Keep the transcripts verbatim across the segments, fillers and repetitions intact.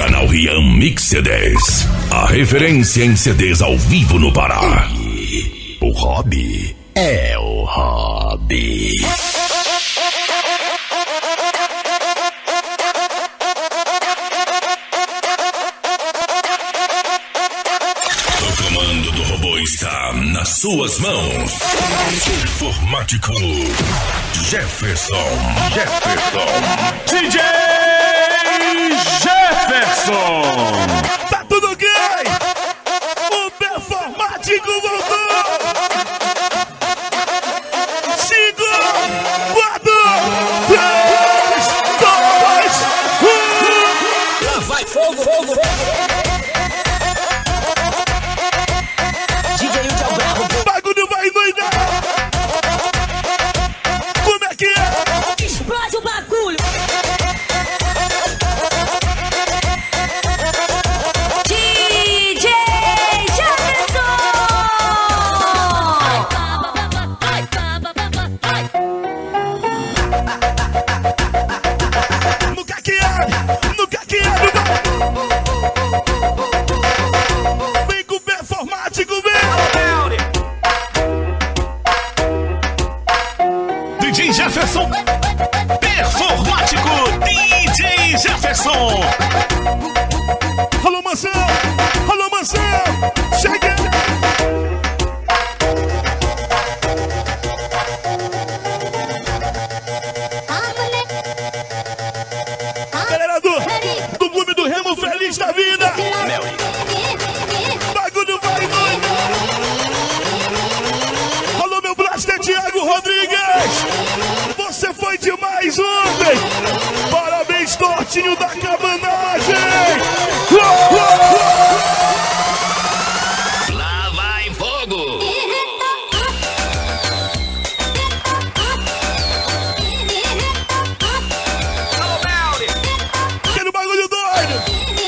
Canal Rian Mix C Ds. A referência em C Ds ao vivo no Pará. E o hobby é o hobby. O comando do robô está nas suas mãos. Informático Jefferson. Jefferson. D J Jefferson. Tá tudo ok? O performático voltou. Cinco, quatro, três, dois, um. Lá vai fogo, fogo, fogo. D J Tchau Bravo. O bagulho vai doidar. Como é que é? Explode o bagulho. D J Jefferson. No caqueado, no caqueado. Vem com o performático, vem. D J Jefferson. Performático D J Jefferson. Alô, Mansão! Alô, Mansão! Cheguei! Galera do, do Clube do Remo, feliz da vida! Bagulho vai doido! Alô, meu blaster Thiago Rodrigues! Você foi demais ontem! Parabéns, Tortinho da Cabanagem! Uou, uou, uou. Lá vai fogo. Aquele bagulho doido!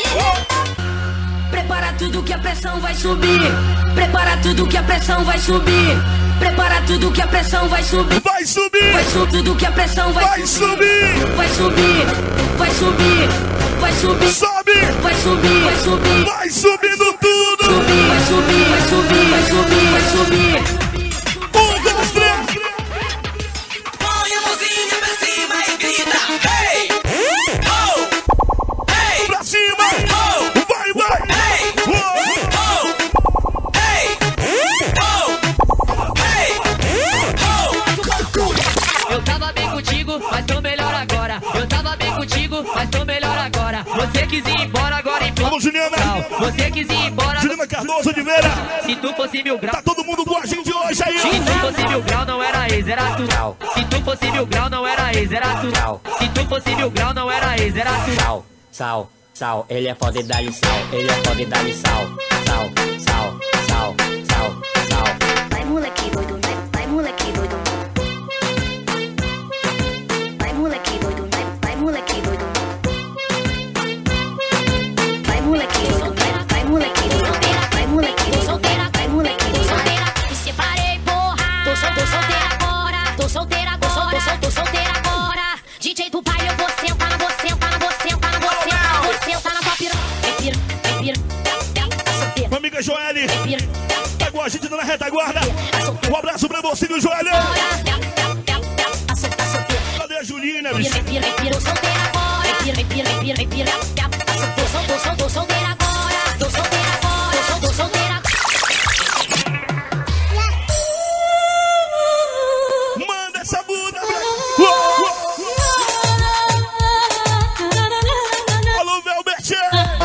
Prepara tudo que a pressão vai subir. Prepara tudo que a pressão vai subir. Prepara tudo que a pressão vai subir. Vai subir! Vai subir tudo que a pressão vai, Vai subir! Vai subir. Vai subir. Vai subir. Sobe! Vai subir. Vai subir. Vai subindo tudo! Subir. Vai subir. Vai subir. Vai subir. Vai subir. Um, dois, três! Põe a mãozinha pra cima e grita. Hey! Oh! Hey! Pra cima! Oh! Vai, vai! Hey! Uou. Oh! Hey! Oh! Hey! Oh! Eu tava bem contigo, mas tô melhor agora. Eu tava bem contigo, mas tô melhor agora. Você quis ir embora agora em Alô, Juliana! Você quis ir embora. Juliana Cardoso Oliveira! Se tu fosse mil grau. Tá todo mundo com a gente hoje aí! Se tu fosse mil grau, não era ex, era tu. Se tu fosse mil grau, não era ex, era tu. Se tu fosse mil grau, não era ex, era tu. Sal, sal, sal, ele é foda e dá-lhe sal, ele é foda e dá-lhe sal, sal, sal, sal, sal, sal. Vai moleque doido, né? Vai moleque doido. Vai moleque doido, né? Vai moleque doido. Vai moleque doido, né? Vai moleque doido. Vai moleque doido. Vai moleque doido. Me separei, porra. Tô, sol, tô solteira agora. Tô solteira agora. Tô, sol, tô solteira agora. D J do baile, eu vou sentar, vou sentar, vou sentar, vou sentar, vou sentar na tua piranha. Vem pira, vem pira. Tá solteira. Minha amiga Joelle! Vem pira. Pegou a gente na retaguarda! Um abraço pra você, Joelle! Tá solteira. Cadê a Julina, Vem bicho? pira, vem pira, vem pira. Tô solteira agora. Vem pira, vem pira, vem pira, vem pira. Tá solteira. Tô, sol, tô, sol, tô solteira agora. Tô solteira agora. Tô, sol, tô solteira agora. Manda essa bunda, pra... Uou, uou. Alô, Velbert!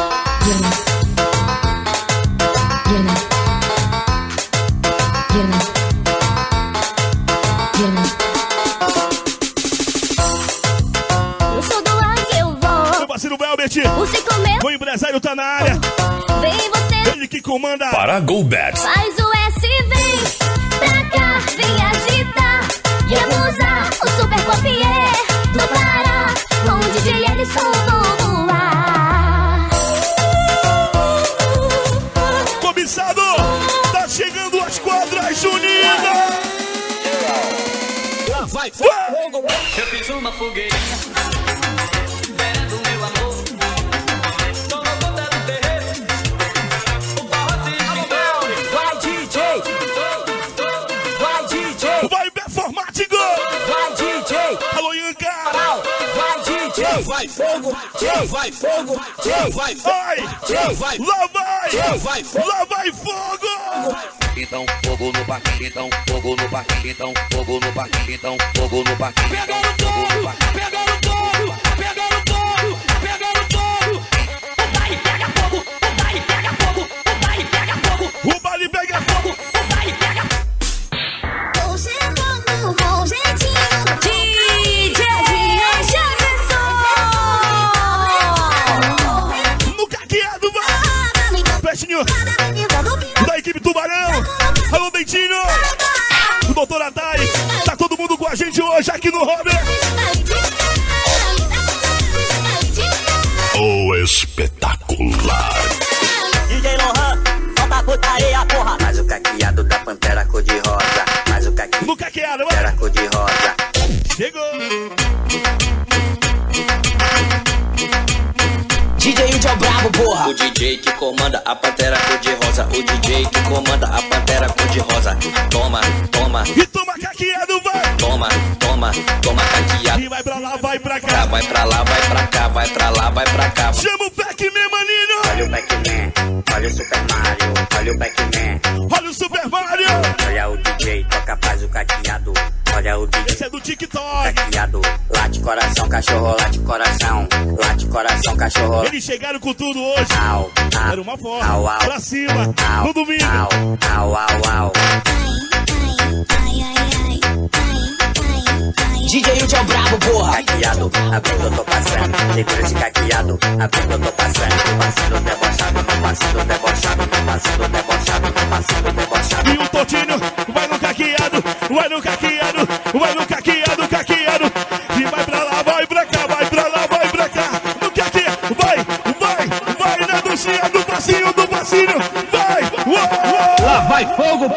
Eu sou do ar que eu vou. Meu parceiro Velbert! Você comeu. O empresário tá na área! Vem você. Ele que comanda! Para Go Bet. Faz o S, vem pra cá, vem agitar e abusar. O Super Pop é do Pará, com o D J Ellison vou voar. Cobiçado! Tá chegando as quadras juninas! Lá vai fogo. Eu fiz uma fogueirinha, vendo meu amor. vai fogo, vai Vai! vai Lá vai! vai Lá vai fogo! Então fogo no parquinho, então fogo no parquinho, então fogo no parquinho, então fogo no parquinho. Pegando todo, pegando todo, pegando todo, pegando todo. O baile pega fogo, o baile pega fogo, o baile pega fogo, O baile pega fogo! o baile pega fogo. Tô chegando com jeitinho. D J Jefferson. No caqueado, vai! Peixinho da equipe Tubarão! Alô, Dentinho! O doutor Atai! Tá todo mundo com a gente hoje aqui no Hobby! O espetacular. D J Lohan, solta a putaria, porra. Faz o caqueado da pantera cor-de-rosa. Faz o caqueado No caqueado, da vai! pantera cor-de-rosa. Chegou! D J Udi é o brabo, porra. O D J que comanda a pantera cor-de-rosa. O D J que comanda a pantera cor-de-rosa. Toma, toma, E toma caqueado, vai! toma, toma, toma caqueado. E vai pra lá, vai pra Cá, cá! vai pra lá, vai pra cá, vai pra lá, vai pra cá. Chama o Pac-Man, maninho! Olha o Pac-Man, olha o Super Mario. Olha o Pac-Man, Olha o Super Mario! olha o D J, toca faz o caqueado. Olha o D J, Esse é do TikTok! caqueado. Late coração, cachorro, late coração. Late coração, cachorro. Eles chegaram com tudo hoje! Au, au, Era uma au, forma! au, Pra cima! au, No domingo! au, au, au, au. D J Udi é o brabo, porra. Caqueado, abrindo eu tô passando. Segura esse caqueado, abrindo eu tô passando. Passando debochado, tô passando debochado, tô passando debochado, tô passando debochado. E o Totinho vai no caqueado, vai no caqueado, vai no caqueado, caqueado. E vai pra lá, vai pra cá, vai pra lá, vai pra cá. No caqueado, vai, vai, vai na docinha do passinho, do passinho. Vai, uou, uou. Lá vai fogo!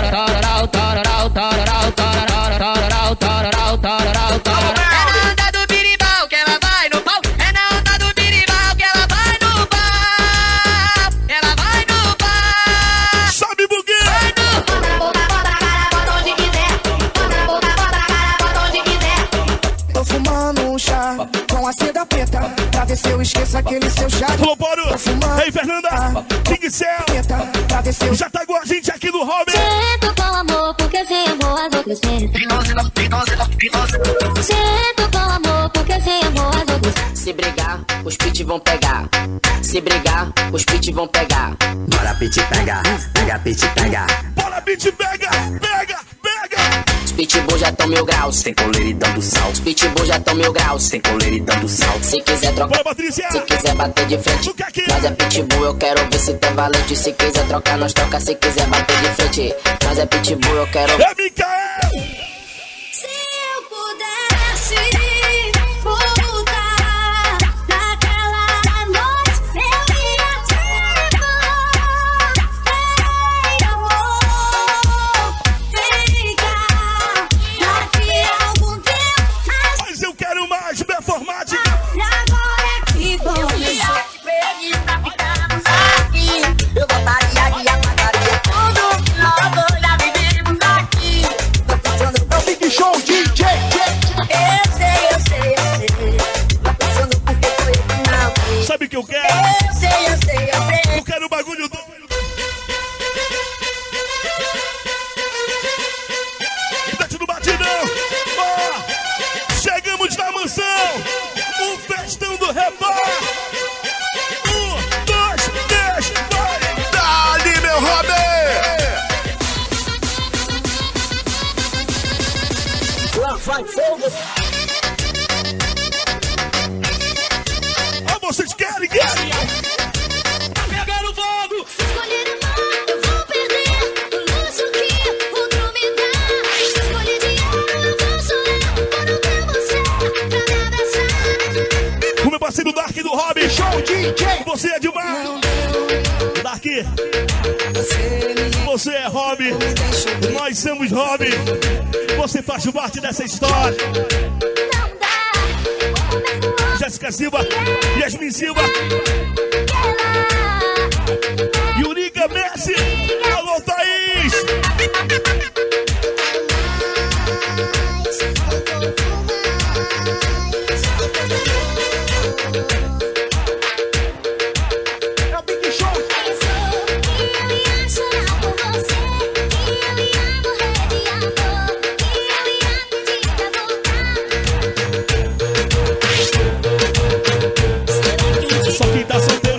É na onda do birimbau que ela vai no pau. É na onda do birimbau que ela vai no pau. Ela vai no pau. Sabe buguê? Vai no pau. Bota, bota na cara, bota onde quiser. Bota, bota, bota na cara, bota onde quiser. Tô fumando um chá com a seda preta, pra ver se eu esqueço aquele seu chá. Alô, Boro. Ei, Fernanda. King Cell. Pra ver se eu Já tá com a gente aqui no Hobby. Sinto com amor, porque sem amor as outras sentam. Sinto com amor, porque sem amor as outras. Se brigar, os pit vão pegar. Se brigar, os pit vão pegar. Bora, pit, pega, pega, pit, pega. Bora, beat, pega, pega, pega. Os pitbull já tão mil graus. Tem coleira e dando sal. Os pitbull já tão mil graus. Tem coleira e dando sal. Se quiser trocar, Bora, Patrícia. se quiser bater de frente, nós é pitbull, eu quero ver se tá valente. Se quiser trocar, nós troca. Se quiser bater de frente, nós é pitbull, eu quero. É Micael. Se eu pudesse voltar naquela noite, eu ia te falar. Ei, amor, fica daqui a algum tempo. Mas eu quero mais performática. E agora é que vou. Eu gostaria de apagaria tudo. Nós já vivemos aqui. É o Big Show D J. Eu sei, eu sei, eu sei. Tô pensando porque foi eu que não vi. Sabe o que eu quero? Eu sei, eu sei, eu sei. Eu quero o bagulho do... Dante do batidão. Ó, chegamos na mansão. O festão do reparo. Um, dois, três, vai. Dali, meu Robin. Lá vai fogo. Ó, vocês querem, querem. Pegando fogo! Se escolher amar, eu vou perder o luxo que o outro me dá. Se escolher de eu vou chorar quando ver você pra me abraçar. O meu parceiro Dark do Hobby. Show D J. Você é demais. Dark. Você é Hobby. Nós somos Hobby. Você faz parte dessa história. Não dá, Jéssica Silva, Yasmin Silva, Yurica Messi. Alô, Thaís.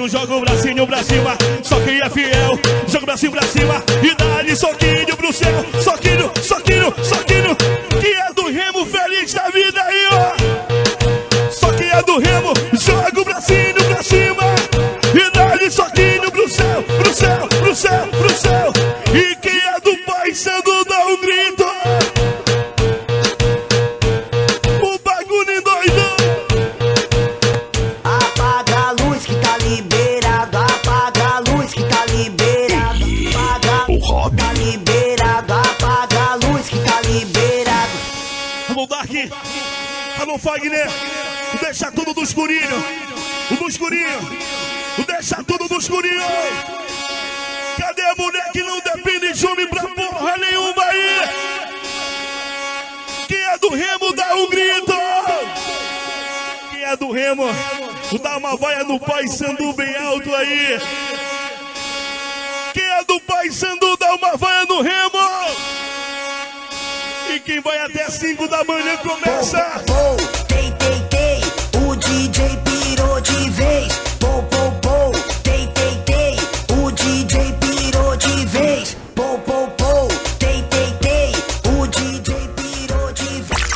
joga o bracinho pra cima. Só quem é fiel, joga o bracinho pra cima. E dá-lhe soquinho pro céu. Soquinho, soquinho, soquinho. Que é do Remo, feliz da vida aí, ó. Só quem é do Remo, joga o bracinho pra cima. E dá-lhe soquinho pro céu, pro céu, pro céu, pro céu. E quem é do Paysandu dá um grito. O bagulho endoidou. Apaga a luz que tá liberado. Apaga a luz que tá liberado. Apaga O Hobby. tá liberado. Apaga a luz que tá liberado. Alô, Dark. Alô, Fagner. Deixa tudo do escurinho. Do escurinho. Deixa tudo no escurinho. Cadê a mulher que não depende de homem pra porra nenhuma aí? Quem é do Remo dá um grito. Quem é do Remo dá uma vaia no Paysandu bem alto aí. Quem é do Paysandu dá uma vaia no Remo. E quem vai até cinco da manhã começa. Oh, tei, tei, tei. O D J pirou de vez. Pou, pou, pou. Tei, tei, tei. O D J pirou de vez. Pou, pou, pou. Tei, tei, tei. O D J pirou de vez.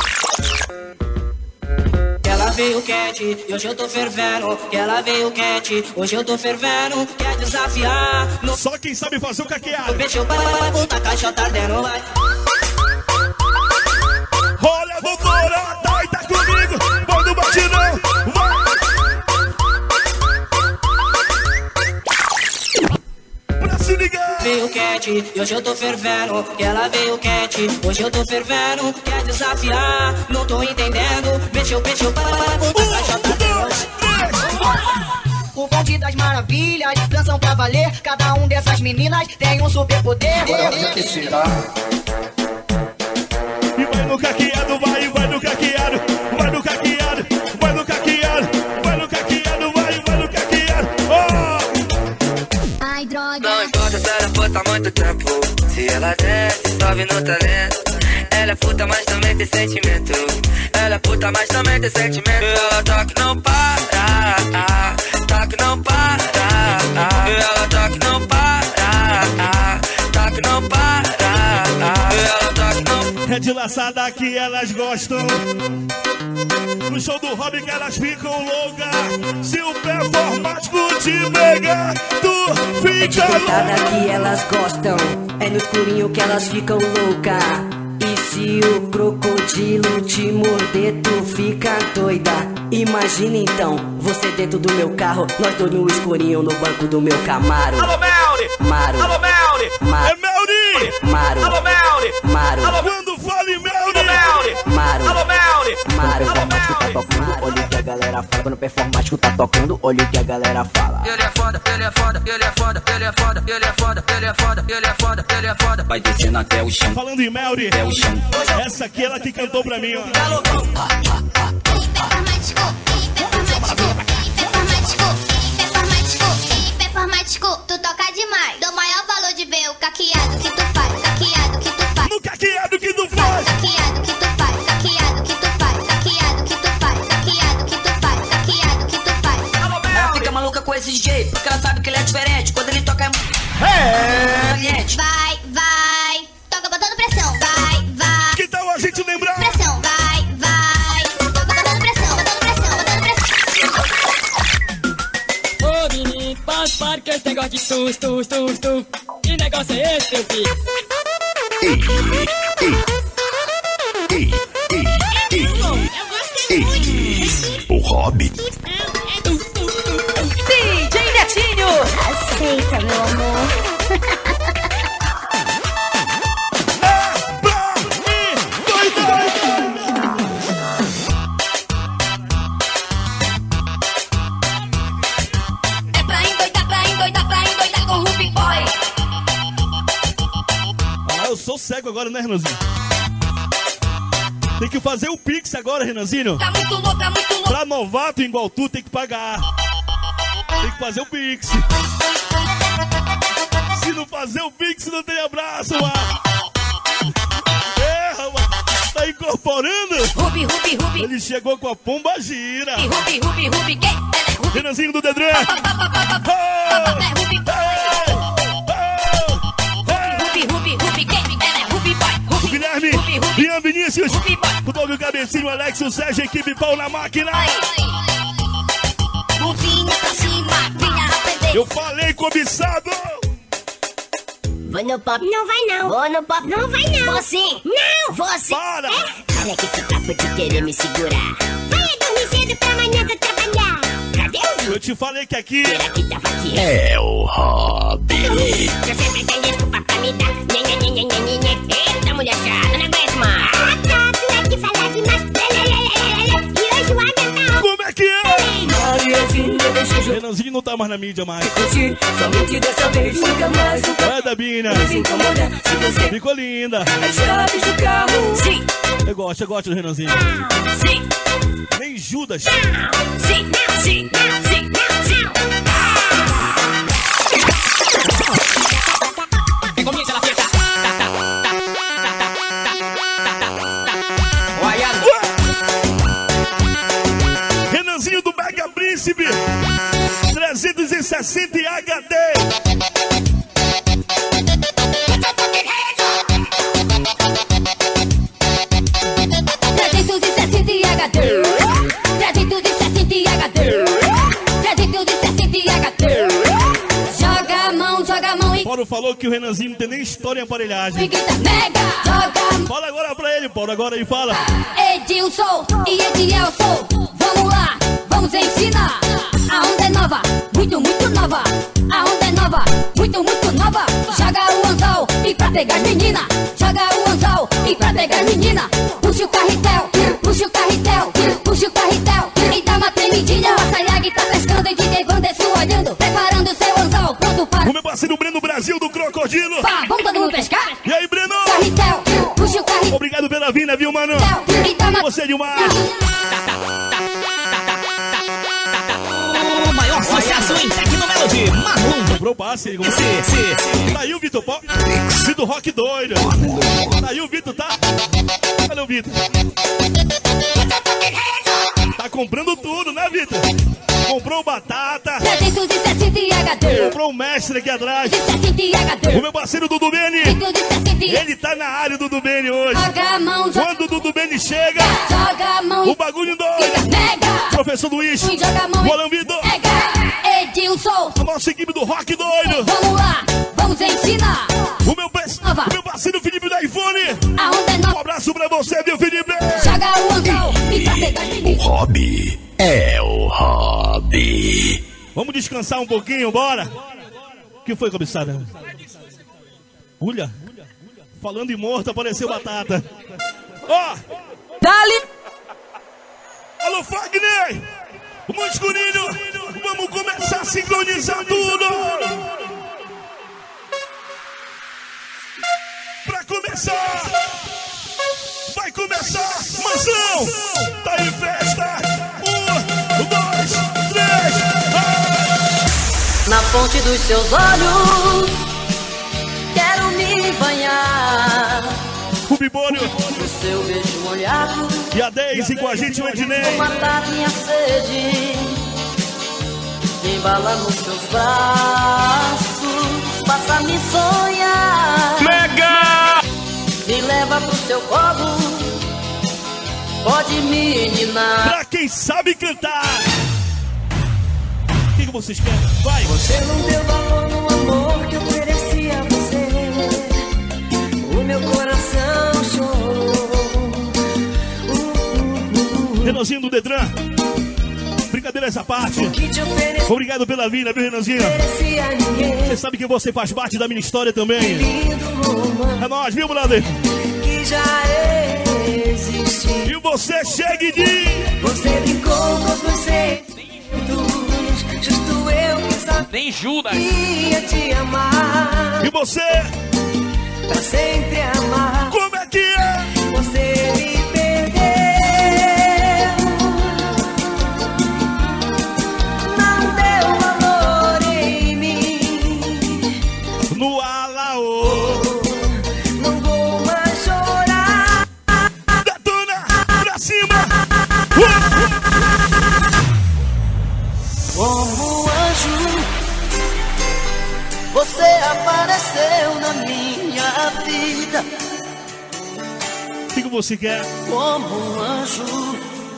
Ela veio quente, e hoje eu tô fervendo. Ela veio quente, hoje eu tô fervendo. Quer desafiar? No Só quem sabe fazer o caqueado. mexeu para vai voltar, caixa tá ardendo, vai. Olha, doutora, tá, tá comigo. Vai no batidão, vai. Pra se ligar. Veio quente, e hoje eu tô fervendo. Ela veio quente, hoje eu tô fervendo. Quer desafiar? Não tô entendendo. Mexeu, mexeu para vai voltar, caixa tá ardendo. O bonde das maravilhas, dançam pra valer. Cada um dessas meninas tem um superpoder. E vai no caqueado, vai, vai no caqueado. Vai no caqueado, vai no caqueado. Vai no caqueado, vai, vai no caqueado. Oh! Ai, droga. Não importa se ela puta há muito tempo. Se ela desce, sobe no talento. Ela é puta, mas também tem sentimento. Ela é puta, mas também tem sentimento. Ela tá que não para, tá que não para. Ela tá que não para, tá que não para. Ela tá que não. É de laçada que elas gostam. No show do Hobby que elas ficam loucas. Se o performático te pegar, tu fica Cada louca. que elas gostam, é no escurinho que elas ficam louca. E se o crocodilo te morder, tu fica doida. Imagina então, você dentro do meu carro, nós dois no escurinho no banco do meu Camaro. Alô, Melri! Maro, Alô, Melri! É Maro, Melri! Maro, Alô, Melri! Maro, Quando fala em Melri! Melri! Maro, Alô, Melri! Maro. Alô, Performático tá tocando, olha o que a galera fala. Quando o performático tá tocando, olha o que a galera fala. Ele é foda, ele é foda, ele é foda, ele é foda, ele é foda, ele é foda, ele é foda, ele é foda. Vai descendo até o chão. Falando em Melri, Até o chão. essa aqui ela que cantou pra mim, ó. Performático, tu toca demais. Dou maior valor de ver o caqueado que tu faz. Caqueado que tu faz. No caqueado que tu faz! Caqueado que tu faz. Caqueado que tu faz. Caqueado que tu faz. Caqueado que tu faz. Caqueado que tu faz. Ela fica maluca com esse D J, porque ela sabe que ele é diferente. Quando ele toca é caliente. Vai, vai. Toca botando pressão. Vai, vai. Que tal a gente lembrar? Pressão. Vai, vai. Toca botando pressão. Botando pressão. Botando pressão. Ô menino, pare, pare que esse negócio de sus, tus, tus, tus. Que negócio é esse, meu filho? Ei, ei, ei, ei, ei, ei. O Hobby. D J Netinho! Aceita, meu amor. É pra mim, doidão! É pra endoidar, pra endoidar, pra endoidar com o Ruby Boy. Ah, eu sou cego agora, né, Renanzinho? Tem que fazer o Pix agora, Renanzinho. Tá muito louco, tá muito louco. Pra novato igual tu, tem que pagar. Tem que fazer o Pix. Se não fazer o Pix, não tem abraço, mano. É, mano. Tá incorporando? Ruby, Ruby, Ruby. Ele chegou com a pomba gira. Ruby, Ruby, Ruby, quem? Ela é Ruby. Renanzinho do Dedré. O Guilherme, Ian Vinícius, o Doug, o Cabecinho, o Alex, o Sérgio, equipe pau na máquina. Eu falei, cobiçado. Vou no pop, não vai não. Vou no pop, não vai não. Você, não. Você. Para. É? Olha que tu tá por querer me segurar. Vai dormir cedo pra amanhã tu trabalhar. Cadê o vídeo? Eu te falei que aqui que tava aqui. É o hobby. Você sempre tem desculpa pra me dar. Nhê, nhê, nhê, nhê, nhê, nhê. Eita, mulher chata, não aguento mais. Ah, tá, tu é que fala demais. E hoje o Adam tá. Como é que é? Mariazinha, deixa eu Renanzinho não tá mais na mídia mais. curtir. Somente dessa vez, nunca mais, nunca Vai, Dabina. mais incomoda. Se você Ficou linda. as chaves do carro. Sim, Eu gosto, eu gosto do Renanzinho. sim, Nem Judas. sim, sim, sim, sim. Que comience la fiesta. Guayando. Renanzinho do Mega Príncipe. trezentos e sessenta H D. trezentos e sessenta H D. trezentos e sessenta H D. trezentos e sessenta H D. Joga a mão, joga a mão e Paulo falou que o Renanzinho não tem nem história em aparelhagem. grita mega. Joga a mão. Fala agora pra ele, Paulo. Agora aí, fala. Edilson e Edielson, vamos lá, vamos ensinar. A onda é nova, muito, muito nova. A onda é nova, muito, muito nova. Joga o anzol e pra pegar as menina. Joga o anzol e pra pegar as menina. Puxa o carretel, puxa o carretel, puxa o carretel. E dá uma tremidinha. A Sayag tá pescando e D J Vanderson olhando. Preparando seu anzol, pronto para. O meu parceiro Breno Brasil do Crocodilo. Pá, vamos todo mundo pescar? E aí, Breno? Carretel, puxa o carretel. Obrigado pela vinda, viu, mano? E dá uma Você de uma... O maior sucesso em Tecnomelody. Marrom. Comprou o passe. Sim, sim. Tá aí o Vitor Pop. Vitor Rock doido. Tá aí o Vitor, tá? Cadê o Vitor? Tá comprando tudo, né, Vitor? Comprou batata. trezentos e sessenta H D. Comprou o mestre aqui atrás. sessenta H D. O meu parceiro Dudu Beni. trezentos e sessenta. Ele tá na área do Dudu Beni hoje. Joga a mão, joga, Quando o Dudu Beni chega, joga a mão o e bagulho fica doido. mega. Professor Luiz. E joga a mão Bolan e Vitor. pega. Edilson, A nossa equipe do Rock doido. vamos lá, vamos ensinar. O meu, pe- o meu parceiro Felipe do iPhone. A onda é Um nova, abraço pra você, viu, Felipe? joga o anzol e pra pegar as O meninas. hobby é o hobby. Vamos descansar um pouquinho, bora? O que foi, cobiçada? Ulha. Falando em morto, apareceu batata. Ó! Dali! Alô, Fagner! Muito escurinho! Vamos começar a sincronizar tudo! Pra começar! Vai começar! Mansão! Tá em festa! Um, dois, três! Ah! Na ponte dos seus olhos, quero me banhar. O Bibônio No seu beijo molhado, e a Daisy com a gente, o Ednei. vou matar minha sede. Me embala nos seus braços, faça-me sonhar. Mega! Me leva pro seu colo, pode me ninar. Pra quem sabe cantar! O que, que vocês querem? Vai! Você não deu valor no amor que eu ofereci a você. O meu coração chorou. Renanzinho do Detran. Brincadeira essa parte. Que te ofereci Obrigado pela vinda, viu, Renanzinho? a ninguém. Você sabe que você faz parte da minha história também. Lindo romance É nóis, viu, brother? que já existiu. E você chega e diz... Você brincou com os meus sentimentos. Justo eu que sabia Tem Judas. te amar. E você? Pra sempre amar. Como é que é? Você me perdeu. Não deu valor em mim. No Alaô. Não vou mais chorar. Detona! Pra cima! Uh! anjo, você apareceu na minha vida. O que, que você quer? Como um anjo,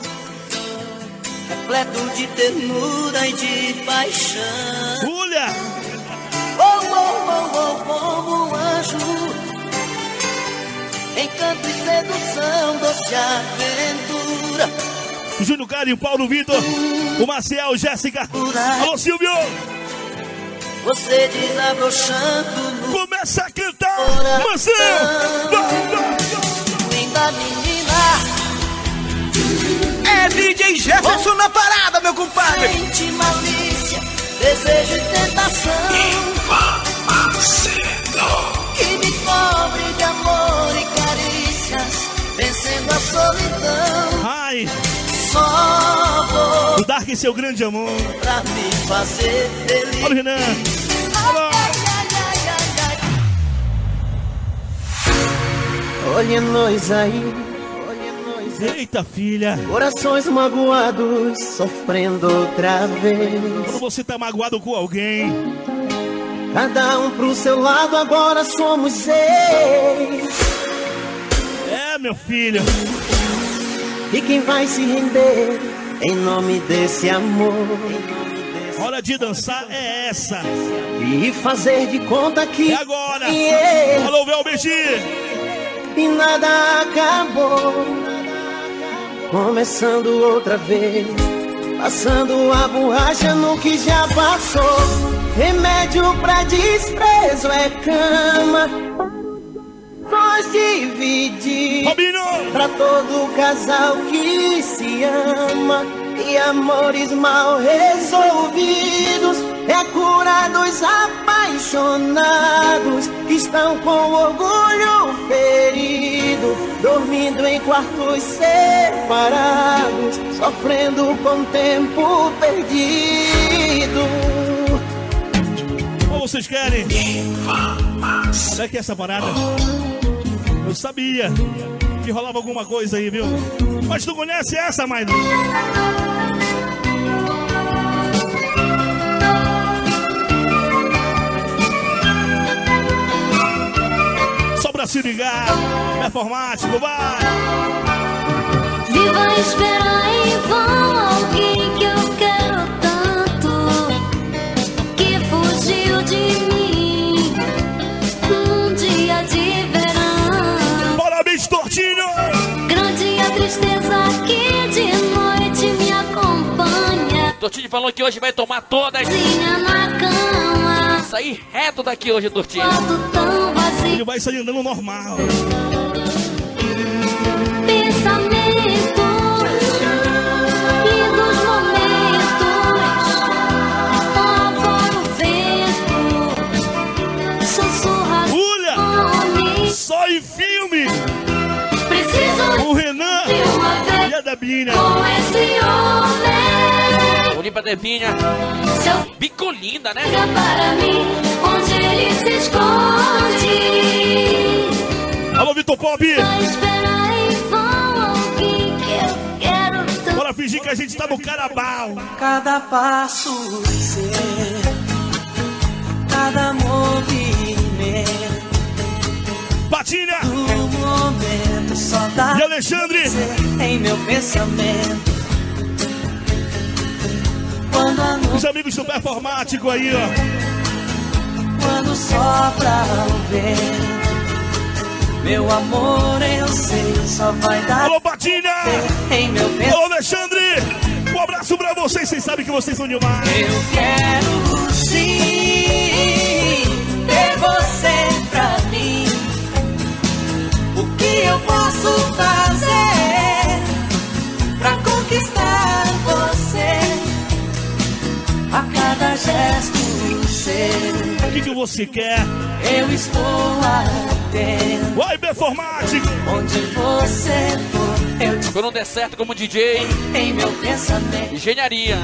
repleto de ternura e de paixão. Olha! Oh, oh, oh, oh, como um anjo, encanto e sedução, doce aventura. Júnior Carinho, Paulo Vitor, o Maciel, Jéssica. Alô, Silvio! Você desabrochando. Começa a cantar! Maciel! Linda menina. É D J Jefferson na parada, meu compadre. Sente malícia, desejo e tentação. Que me cobre de amor e carícias, vencendo a solidão. Ai! Só vou o Dark e seu grande amor pra me fazer feliz. Olha o Renan. Olha. Olha nós aí. Eita, filha. Corações magoados, sofrendo outra vez. Quando você tá magoado com alguém, cada um pro seu lado, agora somos seis. É, meu filho. E quem vai se render em nome desse amor? Hora de dançar é essa. E fazer de conta que é agora. Yeah. Alô, Velbegi. E nada acabou. Começando outra vez, passando a borracha no que já passou. Remédio pra desprezo é cama. Nós dividir Robinho. Pra todo casal que se ama. E amores mal resolvidos é a cura dos apaixonados que estão com orgulho ferido, dormindo em quartos separados, sofrendo com tempo perdido. Como vocês querem? Olha que essa parada. Eu sabia que rolava alguma coisa aí, viu? Mas tu conhece essa, mais só pra se ligar, performático, vai! Viva esperar em vão alguém que eu quero tanto, que fugiu de mim num dia de verão. Parabéns, Tortinho! Grande a tristeza que de noite me acompanha. Tortinho falou que hoje vai tomar todas. Na cama. Sair reto daqui hoje, Tortinho. Tão vazio. Ele vai sair andando normal. Pensamentos e dos momentos, fora o vento, sussurra. Olha! Só em filme! Preciso o Renan de uma vez e a Debinha. Com esse homem. Olha pra Debinha. Seu bico linda, né? Para mim, onde ele se esconde. Alô, Vitor Pop! Bora fingir que a gente tá no carnaval. Cada passo seu, cada movimento, Patinha! do momento só dá e Alexandre em meu pensamento. Quando a os amigos do performático aí, ó. Quando sopra o vento, meu amor, eu sei, só vai dar. Alô, Patinha! Em meu Alô, Alexandre! Um abraço pra vocês, vocês sabem que vocês são demais. Eu quero sim ter você pra mim. O que eu posso fazer pra conquistar você? A cada gesto seu, o que, que você quer? Eu estou atento. Vai, performático! Onde você for, eu te... Quando não der certo como D J, em meu pensamento, engenharia.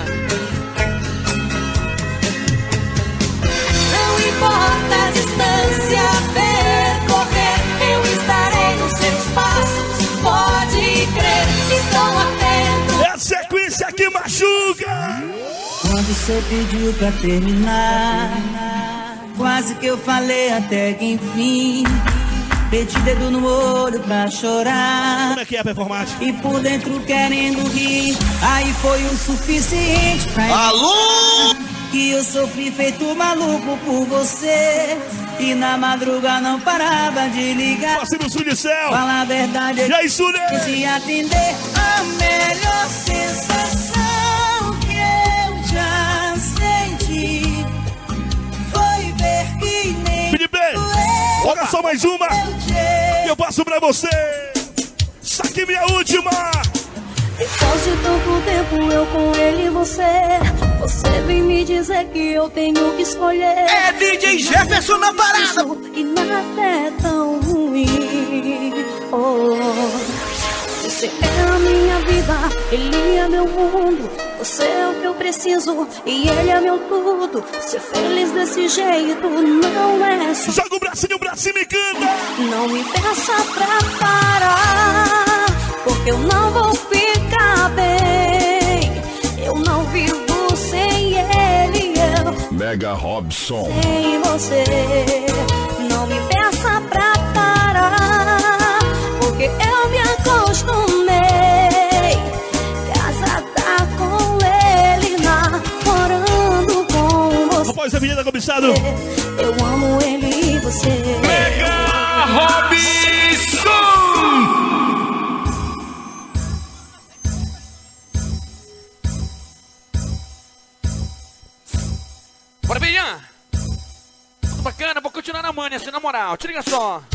Não importa a distância percorrer, eu estarei nos seus passos, pode crer, estou atento. É a sequência que machuca! Quando você pediu pra terminar. Quase que eu falei até que enfim. Meti dedo no olho pra chorar. Como é que é a performática? E por dentro querendo rir. Aí foi o suficiente pra Alô? Que eu sofri feito maluco por você. E na madruga não parava de ligar. Próximo Sul de Céu. Fala a verdade. E aí, Sully? Se atender a melhor sensação que eu já senti foi ver que nem Felipe, olha só mais uma. E eu passo pra você. Saque minha última. Depois de tanto tempo eu com ele e você, você vem me dizer que eu tenho que escolher. É D J Jefferson na parada. E nada é tão ruim. Oh, você é a minha vida, ele é meu mundo. Você é o que eu preciso e ele é meu tudo. Ser feliz desse jeito não é só. Joga o bracinho pra cima e canta. Não me peça pra parar, porque eu não vou ficar bem. Eu não vivo sem ele, eu Mega Robson. sem você. Não me peça pra parar, porque eu me acostumei. Casada com ele, namorando com você. Após a Avenida Cobiçado. Eu amo ele e você. Mega Robson. Bora, Benhã! Tudo bacana, vou continuar na manha, assim, na moral. Te liga só.